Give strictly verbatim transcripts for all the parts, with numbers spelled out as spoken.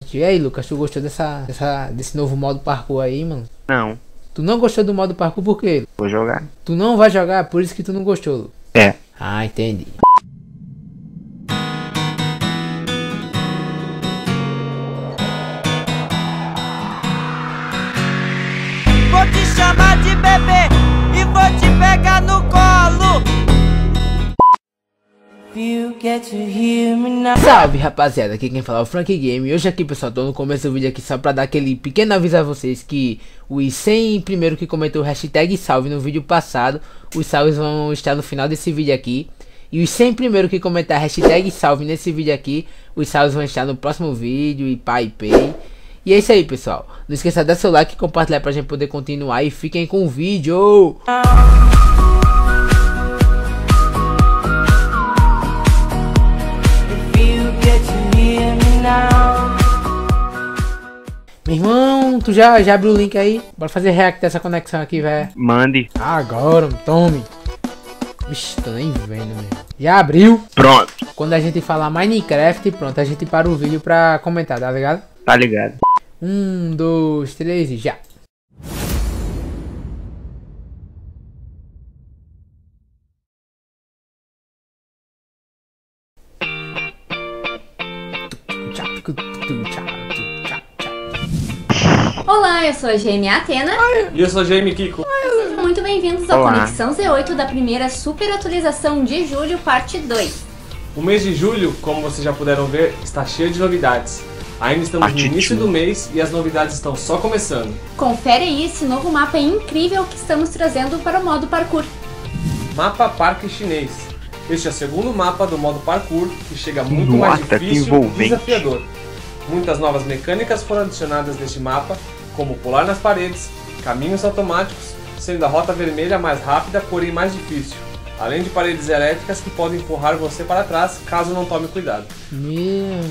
fode. E aí, Lucas, tu gostou dessa, dessa, desse novo modo parkour aí, mano? Não. Tu não gostou do modo parkour por quê? Vou jogar. Tu não vai jogar, por isso que tu não gostou, Lucas. É. Ah, entendi. Vou te chamar de bebê e vou te pegar no colo. You get to hear me now. Salve, rapaziada, aqui quem fala é o Frank Game. E hoje aqui, pessoal, tô no começo do vídeo aqui só pra dar aquele pequeno aviso a vocês que os cem primeiro que comentou o hashtag salve no vídeo passado, os salves vão estar no final desse vídeo aqui. E os cem primeiro que comentar a hashtag salve nesse vídeo aqui, os salves vão estar no próximo vídeo e pá e pay. E é isso aí, pessoal. Não esqueça de dar seu like e compartilhar pra gente poder continuar. E fiquem com o vídeo. Meu irmão, tu já, já abriu o link aí? Bora fazer react dessa conexão aqui, velho. Mande. Agora, tome. Vixe, tô nem vendo mesmo. Já abriu? Pronto. Quando a gente falar Minecraft, pronto, a gente para o vídeo pra comentar, tá ligado? Tá ligado. Um, dois, três e já. Olá, eu sou a G M Atena. E eu sou a G M Kiko. Sejam muito bem-vindos ao Olá. Conexão Z oito da primeira super atualização de julho, parte dois. O mês de julho, como vocês já puderam ver, está cheio de novidades. Ainda estamos no Artístico. início do mês e as novidades estão só começando. Confere aí esse novo mapa incrível que estamos trazendo para o modo parkour. Mapa Parque Chinês. Este é o segundo mapa do modo parkour que chega muito mais Nossa, que difícil e envolvente. desafiador. Muitas novas mecânicas foram adicionadas neste mapa, como pular nas paredes, caminhos automáticos, sendo a rota vermelha mais rápida, porém mais difícil. Além de paredes elétricas que podem empurrar você para trás, caso não tome cuidado. Meu...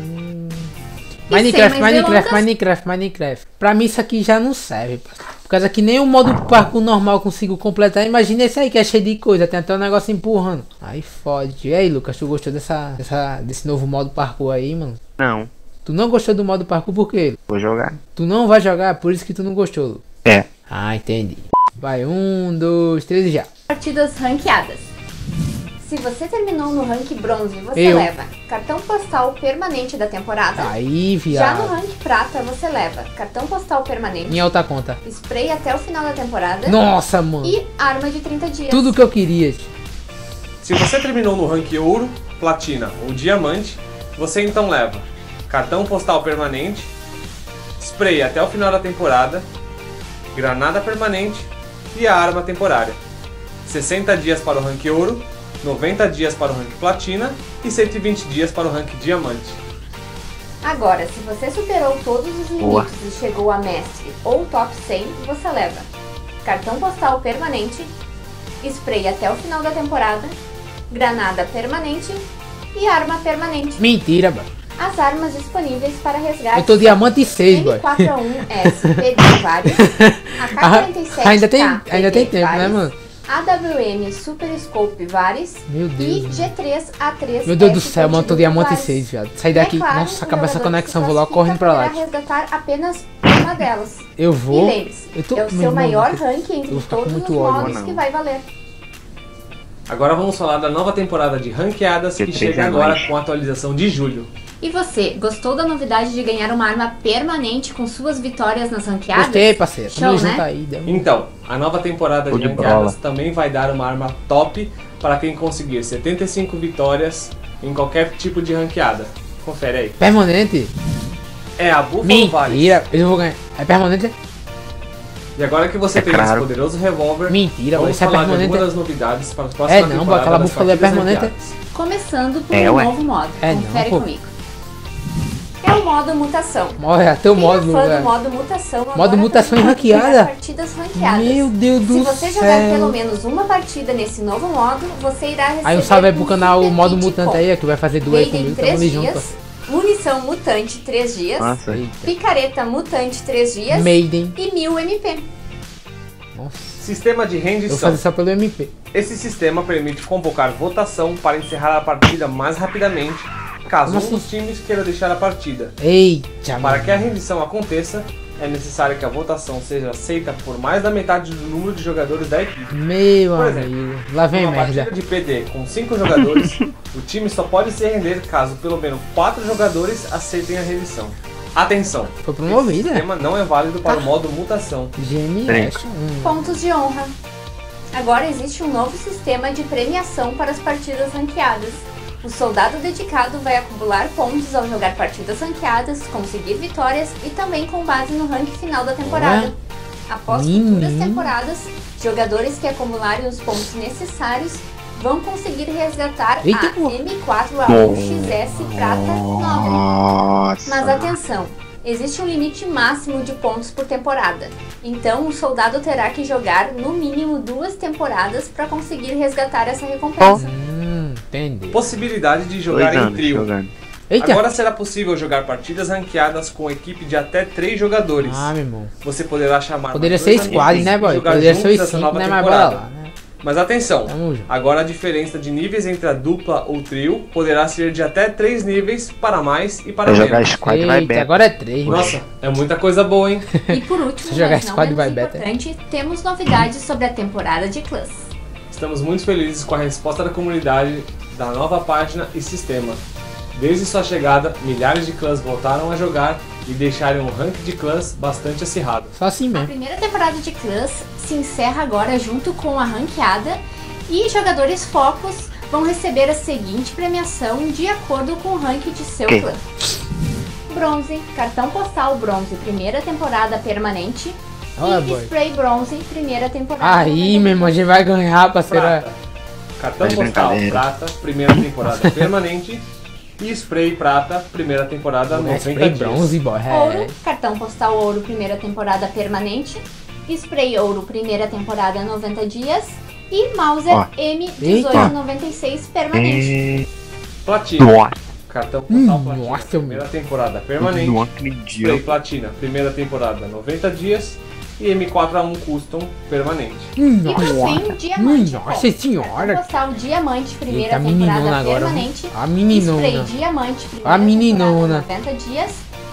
E Minecraft, sem mais Minecraft, delongas- Minecraft, Minecraft. Pra mim isso aqui já não serve, pô. Por causa que nem o modo parkour normal consigo completar. Imagina esse aí que é cheio de coisa, tem até um negócio empurrando. Aí fode. E aí, Lucas, tu gostou dessa, dessa, desse novo modo parkour aí, mano? Não. Tu não gostou do modo parkour por quê? Vou jogar. Tu não vai jogar, por isso que tu não gostou, Lucas. É. Ah, entendi. Vai, um, dois, três e já. Partidas ranqueadas. Se você terminou no rank bronze, você Eu. leva cartão postal permanente da temporada. Aí, Já no viado. rank prata, você leva cartão postal permanente, Em alta conta. spray até o final da temporada Nossa, mano. e arma de trinta dias. Tudo que eu queria. Se você terminou no rank ouro, platina ou diamante, você então leva cartão postal permanente, spray até o final da temporada, granada permanente e a arma temporária. sessenta dias para o rank ouro, noventa dias para o rank platina e cento e vinte dias para o rank diamante. Agora, se você superou todos os limites Boa. e chegou a mestre ou top cem, você leva cartão postal permanente, spray até o final da temporada, granada permanente e arma permanente. Mentira, mano. As armas disponíveis para resgate Eu tô diamante seis, boy. M quatro A um S P D vários, A K quarenta e sete Ainda tem, K ainda tem P D tempo, né, vários, mano? A W M Super Scope vários Meu Deus, e mano. G três A três Meu Deus do S céu, mano, eu tô P D diamante vários. seis, viado. Sai daqui. E é claro, Nossa, o acaba essa jogador conexão, que vou lá classifica correndo pra lá. poderá resgatar apenas uma delas. Eu E vou. lembre-se, Eu tô- é o meu seu irmão, maior eu- ranking eu entre vou ficar com todos os muito ódio, modos não. que vai valer. Agora vamos falar da nova temporada de ranqueadas que Que chega três agora anões. com a atualização de julho. E você, gostou da novidade de ganhar uma arma permanente com suas vitórias nas ranqueadas? Gostei, parceiro. Show, Tamo junto né? aí. deu- Então, a nova temporada Show de de ranqueadas bola. também vai dar uma arma top para quem conseguir setenta e cinco vitórias em qualquer tipo de ranqueada. Confere aí. Permanente? É a Buffalo Valley. Mentira. Eu vou ganhar. É permanente? E agora que você É tem claro. esse poderoso revólver, Mentira, vamos isso é falar de permanente. algumas das novidades para as próximas É não, temporadas aquela das Buffalo é partidas permanente. ranqueadas. Começando por É, um ué. novo modo. É não, Confere pô. comigo. É o modo mutação. Morre até o Quem modo, é fã do velho. modo mutação agora Modo mutação também e pode jogar ranqueada? partidas ranqueadas. Meu Deus Se do você céu. jogar pelo menos uma partida nesse novo modo, você irá receber Aí um salve aí pro um canal super Modo kit Mutante com aí, que vai fazer duas aí Raiden comigo. Tamo três ali junto. dias, munição mutante três dias, Nossa. Eita. picareta mutante três dias Maiden. e mil M P. Nossa. Sistema de Eu vou rendição. fazer só pelo M P. Esse sistema permite convocar votação para encerrar a partida mais rapidamente, caso Como um assim? dos times queira deixar a partida. Eita, Para mano. que a rendição aconteça, é necessário que a votação seja aceita por mais da metade do número de jogadores da equipe. Meu Por amigo, exemplo, lá vem Numa merda. partida de P D com cinco jogadores, o time só pode se render caso pelo menos quatro jogadores aceitem a rendição. Atenção! Foi Esse promovida. sistema não é válido para o modo mutação. G M S. Hum. Pontos de honra. Agora existe um novo sistema de premiação para as partidas ranqueadas. O soldado dedicado vai acumular pontos ao jogar partidas ranqueadas, conseguir vitórias e também com base no ranking final da temporada. Após Menino. futuras temporadas, jogadores que acumularem os pontos necessários vão conseguir resgatar Eita, a pô. M quatro A um X S Prata Nobre. Nossa. Mas atenção, existe um limite máximo de pontos por temporada. Então o soldado terá que jogar no mínimo duas temporadas para conseguir resgatar essa recompensa. Hum, entendi. Possibilidade de Dois jogar em anos trio. jogando. Eita. Agora será possível jogar partidas ranqueadas com equipe de até três jogadores. Ah, meu irmão. Você poderá chamar Poderia mais ser dois squad, amigos né, e boy? jogar Poderia ser juntos os essa cinco, nova né? Mas bora temporada. lá, né? Mas atenção, Tamo junto. agora a diferença de níveis entre a dupla ou trio poderá ser de até três níveis para mais e para Vai jogar menos. squad vai Eita, bem. agora é três. Nossa, é muita coisa boa, hein? E por último, Se jogar mas não squad vai menos beta. importante, temos novidades sobre a temporada de Clans. Estamos muito felizes com a resposta da comunidade da nova página e sistema. Desde sua chegada, milhares de clãs voltaram a jogar e deixaram um ranking de clãs bastante acirrado. Só assim A mesmo. primeira temporada de Clans se encerra agora junto com a ranqueada e jogadores focos vão receber a seguinte premiação de acordo com o ranking de seu Que? clã. Bronze, cartão postal bronze, primeira temporada permanente. Olha, e boy. spray bronze, primeira temporada. Aí, meu irmão, a gente vai ganhar, parceira. Prata, cartão Tá de postal brincadeira. prata, primeira temporada permanente. E spray prata, primeira temporada É noventa spray dias. bronze, boy. Ouro, É. cartão postal ouro, primeira temporada permanente. Spray ouro, primeira temporada noventa dias. E Mauser Ó. M dezoito noventa e seis permanente. É... Platina, Nossa, cartão postal Hum, platina, nossa, primeira temporada permanente. não Spray acredito. platina, primeira temporada noventa dias. E M quatro A um custom permanente. Hum, E por nossa. fim, diamante. Nossa Bom, senhora. cartão postal diamante, primeira Eita, meninona temporada agora. permanente. A meninona. Spray diamante, primeira A meninona. temporada noventa dias.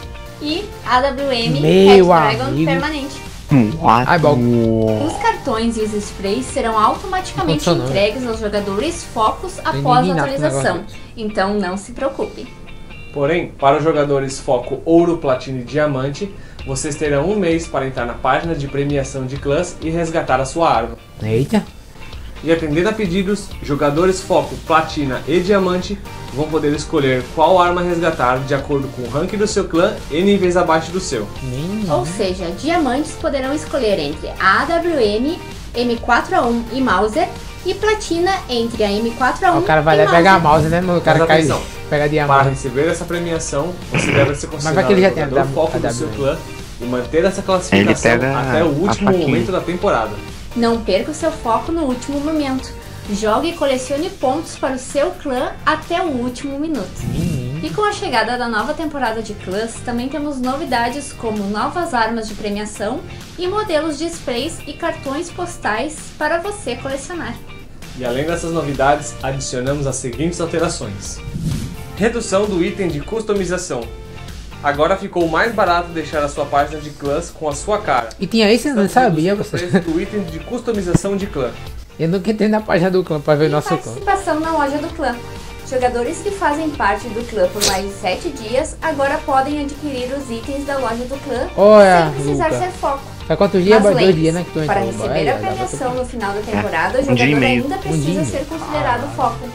E A W M Meu Red Dragon amigo. permanente. Nossa. Ai, bom. Os cartões e os sprays serão automaticamente Não funciona, entregues aos jogadores focos após a ninguém nada com atualização. negócio Então não se preocupe. Porém, para os jogadores foco ouro, platina e diamante, vocês terão um mês para entrar na página de premiação de clãs e resgatar a sua arma. Eita. E atendendo a pedidos, jogadores foco, platina e diamante vão poder escolher qual arma resgatar de acordo com o ranking do seu clã e níveis abaixo do seu. Menino. Ou seja, diamantes poderão escolher entre a A W M, M quatro A um e Mauser, e platina entre a M quatro A um O cara vai e lá pegar a Mauser. mouse, né, mano? O cara Mas cai. atenção, Pega Para diamante. receber essa premiação, você deve ser vai considerado que ele já tem a jogador W- foco a do seu W. clã e manter essa classificação Ele pega até o a último faquinha. momento da temporada. Não perca o seu foco no último momento. Jogue e colecione pontos para o seu clã até o último minuto. E com a chegada da nova temporada de clãs, também temos novidades como novas armas de premiação e modelos de sprays e cartões postais para você colecionar. E além dessas novidades, adicionamos as seguintes alterações. Redução do item de customização. Agora ficou mais barato deixar a sua página de clãs com a sua cara. E tinha isso, eu não sabia, Reduzindo o você. preço do item de customização de clã. Eu nunca entrei na página do clã pra ver E nosso clã. participação na loja do clã. Jogadores que fazem parte do clã por mais de sete dias agora podem adquirir os itens da loja do clã Olha, sem precisar Luca. ser foco. Faz quantos dias? Mas Dois lembre-se, dias, né? Que tu para entrou. receber Vai, a vai, vai, premiação no final da temporada, o um dia e jogador meio. ainda Um precisa dia. ser considerado foco.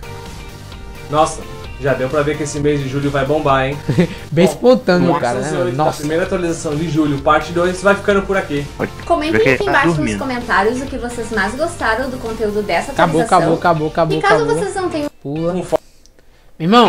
Nossa, já deu pra ver que esse mês de julho vai bombar, hein? Bem Bom, espontâneo, o cara, Axis né? oito da Nossa. primeira atualização de julho, parte dois, vai ficando por aqui. Comentem Porque aqui tá embaixo nos dormindo. comentários o que vocês mais gostaram do conteúdo dessa Acabou, atualização. acabou, acabou, acabou, E caso acabou. vocês não tenham Pula. Um fo- Irmão,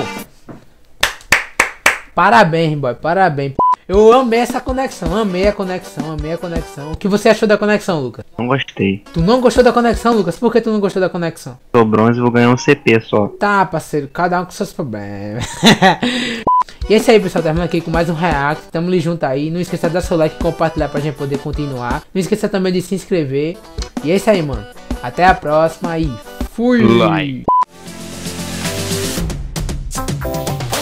parabéns, boy, parabéns. Eu amei essa conexão, amei a conexão, amei a conexão. O que você achou da conexão, Lucas? Não gostei. Tu não gostou da conexão, Lucas? Por que tu não gostou da conexão? Sou bronze e vou ganhar um C P só. Tá, parceiro, cada um com seus problemas. E é isso aí, pessoal, terminando aqui com mais um react. Tamo ali junto aí. Não esqueça de dar seu like e compartilhar pra gente poder continuar. Não esqueça também de se inscrever. E é isso aí, mano. Até a próxima e fui! Like.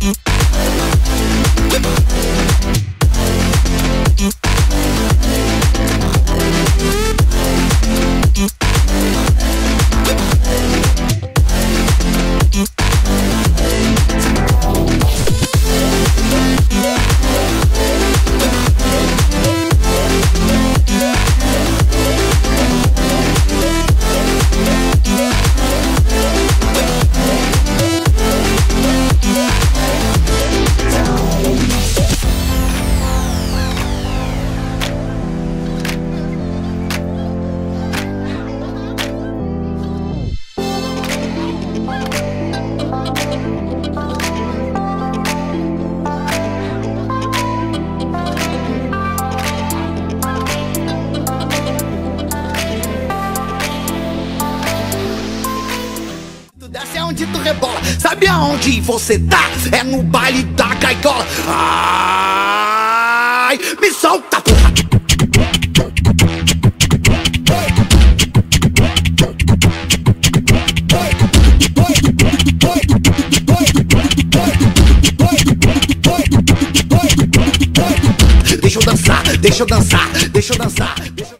Desce aonde tu rebola, sabe aonde você tá? É no baile da gaiola. Ai, me solta, porra. Deixa eu dançar, deixa eu dançar, deixa eu dançar. Deixa...